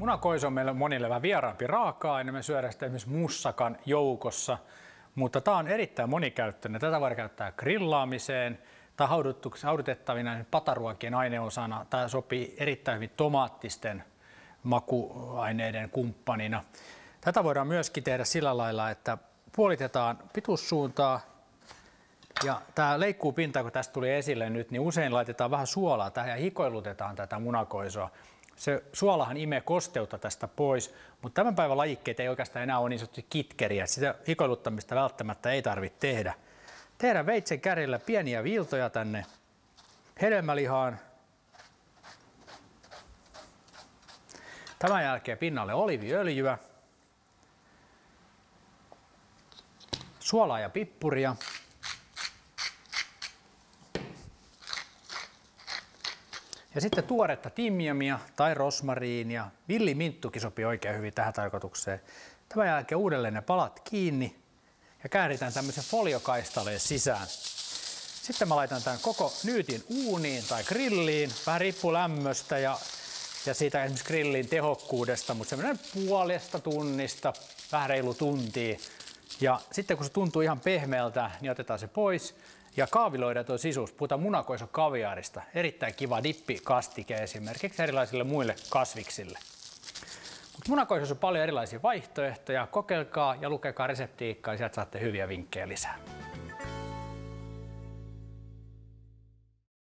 Munakoiso on meille monille vähän vieraampi raaka-aine. Me syödään sitä esimerkiksi mussakan joukossa, mutta tämä on erittäin monikäyttöinen. Tätä voidaan käyttää grillaamiseen tai haudutettavina pataruokien aineosana. Tämä sopii erittäin hyvin tomaattisten makuaineiden kumppanina. Tätä voidaan myöskin tehdä sillä lailla, että puolitetaan pituussuuntaa. Ja tämä leikkuupinta, kun tästä tuli esille nyt, niin usein laitetaan vähän suolaa tähän ja hikoilutetaan tätä munakoisoa. Se suolahan imee kosteutta tästä pois, mutta tämän päivän lajikkeet ei oikeastaan enää ole niin sanottuja kitkeriä. Sitä hikoiluttamista välttämättä ei tarvitse tehdä. Tehdään veitsen kärjellä pieniä viiltoja tänne hedelmälihaan. Tämän jälkeen pinnalle oliiviöljyä, suolaa ja pippuria. Ja sitten tuoretta timjamia tai rosmariinia. Villiminttukin sopii oikein hyvin tähän tarkoitukseen. Tämän jälkeen uudelleen ne palat kiinni ja kääritään tämmöisen foliokaistaleen sisään. Sitten mä laitan tämän koko nyytin uuniin tai grilliin. Vähän riippuu lämmöstä ja siitä esimerkiksi grillin tehokkuudesta, mutta semmoinen puolesta tunnista, vähän reilu tuntia. Ja sitten kun se tuntuu ihan pehmeältä, niin otetaan se pois. Ja kaaviloidaan tuo sisuus. Puhutaan munakoiso kaviaarista. Erittäin kiva dippikastike esimerkiksi erilaisille muille kasviksille. Mutta munakoisossa on paljon erilaisia vaihtoehtoja. Kokeilkaa ja lukekaa reseptiikkaa ja sieltä saatte hyviä vinkkejä lisää.